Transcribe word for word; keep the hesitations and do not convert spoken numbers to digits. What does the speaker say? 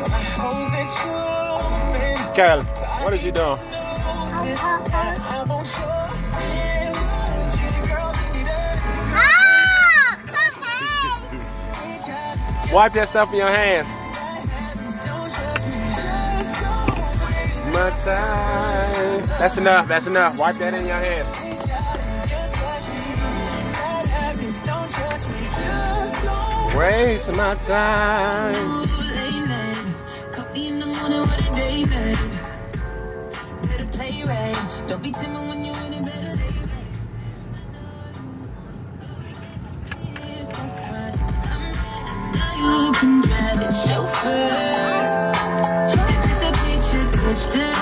Kylie, what is you doing? Wipe that stuff in your hands. My time. That's enough. That's enough. Wipe that in your hands. Waste my time. Don't be timid when you're in a better day. You can drive the chauffeur. It's a picture touched.